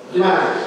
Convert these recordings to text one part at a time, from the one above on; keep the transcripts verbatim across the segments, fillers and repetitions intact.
Gimana?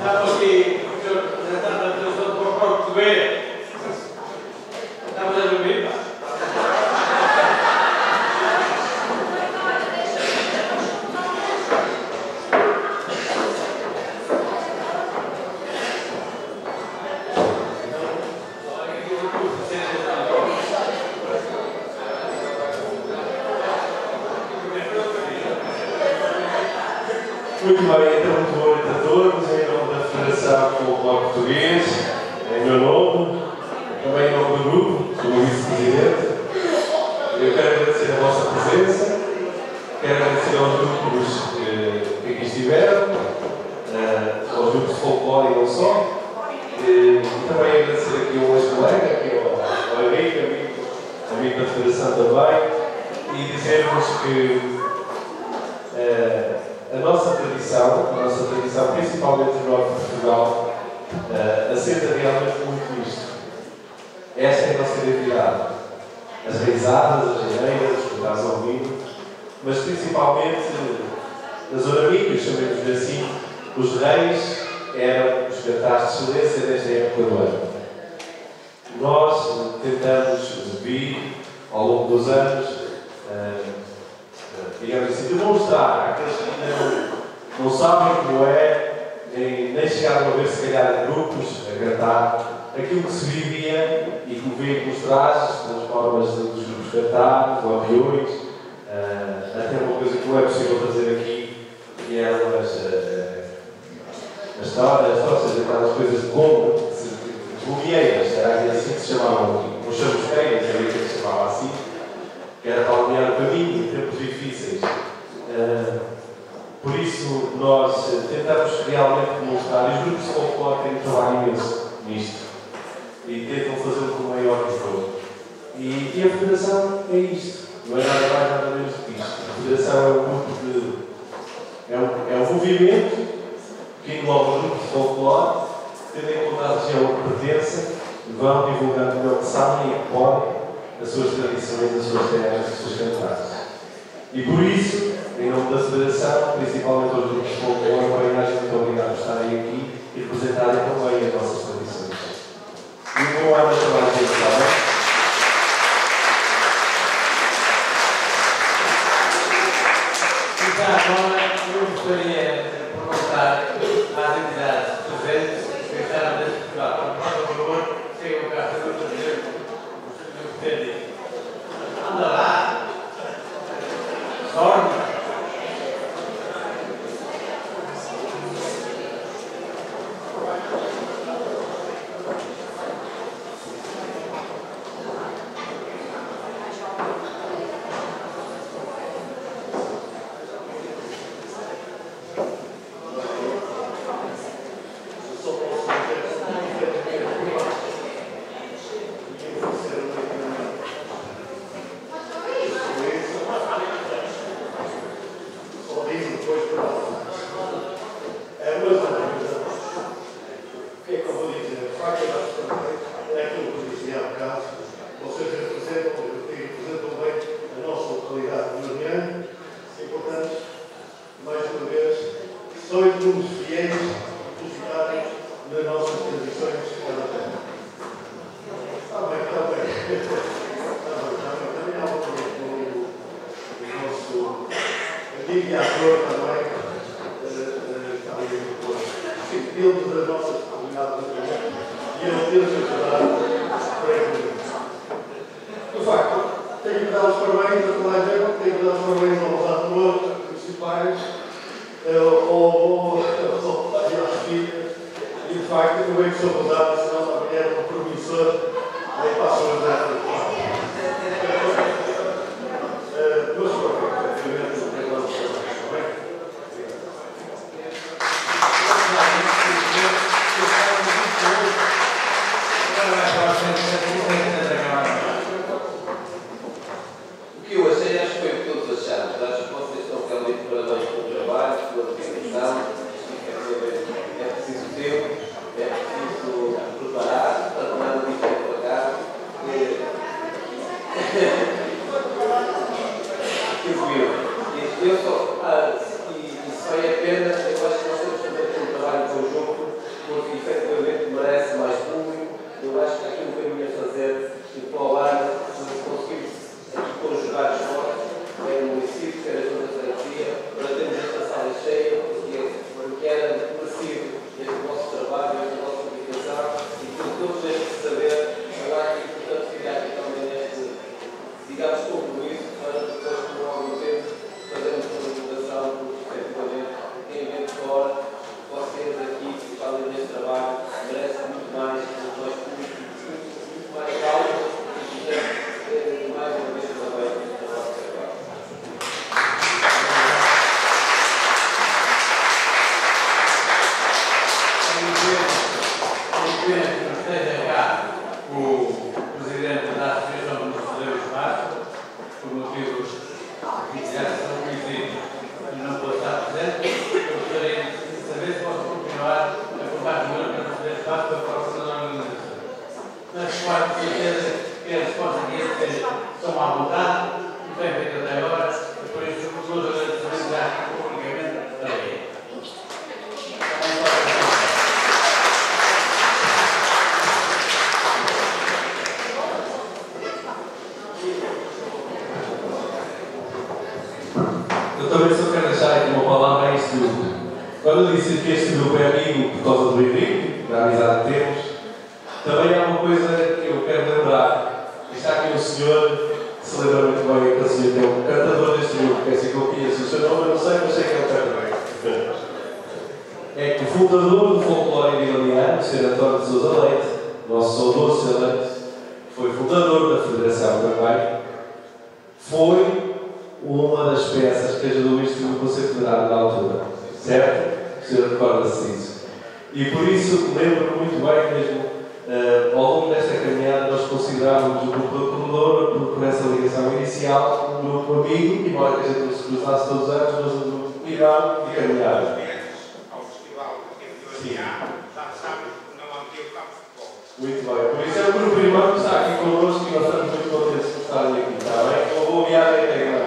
Estamos aqui, o senhor representante da Federação do Folclore Português. Estamos a dormir, pá. Muito bem, então, muito boa noite a todos, em nome da Federação do Folclore Português, em meu nome, também em nome do grupo, como vice-presidente. Eu quero agradecer a vossa presença, quero agradecer aos grupos que, que aqui estiveram, uh, aos grupos de folclore e não só, e, e também agradecer aqui ao ex-colega, aqui ao, ao Henrique, amigo, amigo da Federação também, e dizer-vos que uh, a nossa tradição, a nossa tradição, principalmente no norte de Portugal, uh, assenta realmente muito nisto. Esta é a nossa identidade. As reisadas, as janeiras, os cantares ao vinho, mas principalmente nas Oraminhos, chamemos-lhe assim, os reis eram os cantares de excelência desta época do ano. Nós tentamos vir, ao longo dos anos, uh, digamos assim, demonstrar àqueles que ainda não, não sabem como é, nem, nem chegaram a ver, se calhar, em grupos, a cantar, aquilo que se vivia e que vê com os trajes, nas formas dos grupos cantar, com aviões, uh, até uma coisa que não é possível fazer aqui, que eram as, uh, as histórias, ou seja, aquelas coisas de gombo, as gomieiras, era assim que se chamavam aqui, os chamusqueiras, era que se chamava assim, que era para alinhar o caminho em tempos difíceis. Uh, por isso, nós tentamos realmente demonstrar, e os grupos de folclore têm trabalho imenso nisto, e tentam fazê-lo com o maior rigor. E, e a Federação é isto, não é nada mais nada menos do que isto. A Federação é um grupo de. é um, é um movimento que engloba o grupo de folclore, tendo em conta a região que pertence, vão divulgando o melhor que sabem e que podem as suas tradições, as suas terras, as suas cantares. E por isso, em nome da Federação, principalmente aos grupos de folclore, bem-ajas, muito obrigado por estarem aqui e representarem também as nossas tradições. E um bom ano a toda a gente, está bem? E já agora, eu gostaria de perguntar às entidades presentes que estavam neste Portugal, por favor, chegam cá a fazer o anda lá, sorte. É preciso tempo, é preciso preparar para tomar uma iniciativa. responsável deste trabalho merece muito mais nós políticos, muito mais calma e portanto, mais uma vez parabéns pelo nosso trabalho. É pena que não esteja cá o presidente da Associação dos Cedeiros Vasco, por motivos que já são conhecidos e não pode estar presente. Eu gostaria de saber se posso continuar a contar com ele para Cedeiros Vasco para a próxima organização. Mas, claro, com certeza que a resposta que eles têm são à vontade, não tem feito até agora, e por isso os meus agradecimentos já aqui publicamente para ele. Eu também só quero deixar aqui uma palavra a este grupo. Quando eu disse que este grupo é amigo por causa do Henrique, da amizade que temos, também há uma coisa que eu quero lembrar. Está aqui um senhor que se lembra muito bem, aquele senhor que é um cantador deste grupo, que é assim que eu conheço. O seu nome eu não sei, mas sei que ele canta bem. É que o fundador do folclore indiano, o senhor António de Sousa Leite, nosso saudoso senhor Leite, foi fundador da Federação também, foi uma das peças que ajudou este grupo a ser federado na altura. Certo? O senhor recorda-se disso. E por isso lembro-me muito bem mesmo, uh, ao longo desta caminhada, nós considerávamos o grupo da Corredora, por, por essa ligação inicial, um grupo amigo, embora que a gente não se cruzasse todos os anos, mas um grupo amigável e caminhada. Ao festival que teve do A já sabes que não há o campo de futebol. Muito bem. Por isso é o grupo irmão que está aqui connosco e nós estamos muito contentes por estarem aqui. Está bem? Uma boa viagem até